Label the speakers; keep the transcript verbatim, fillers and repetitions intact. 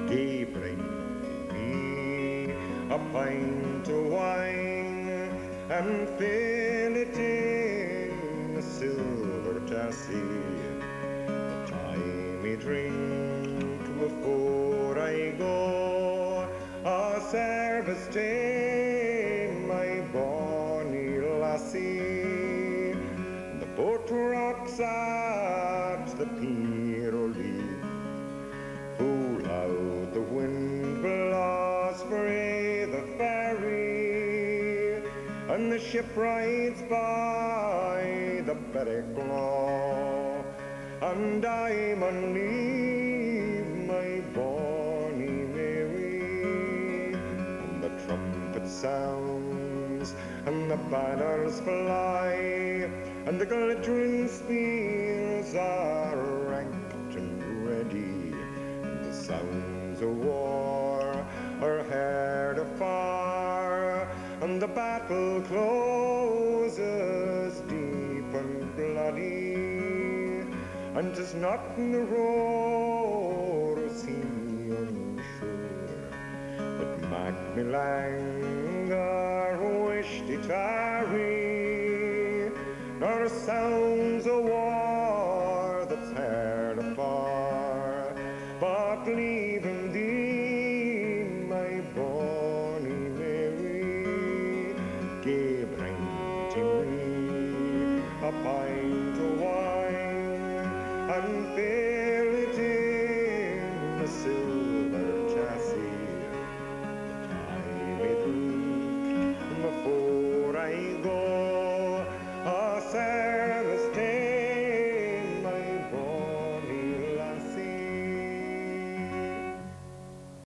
Speaker 1: gae bring me a pint of wine and fill it in a silver tassie. But I may drink before I go a service to my bonny lassie. The boat rocks at the pier o' Lee, full out the wind blaws frae the ferry, and the ship rides by the Berwick-law, and I mun leave my bonny Mary. And the trumpet sounds, and the banners fly, and the glittering spears are ranked and ready, and the sounds of war are heard afar, and the battle closes deep and bloody, and 'tis not in the roar of sea on shore, but MacLean wished it tarry, nor sounds of war that's heard afar, but leaving thee, my bonny Mary, gae bring to me a pint of wine and fill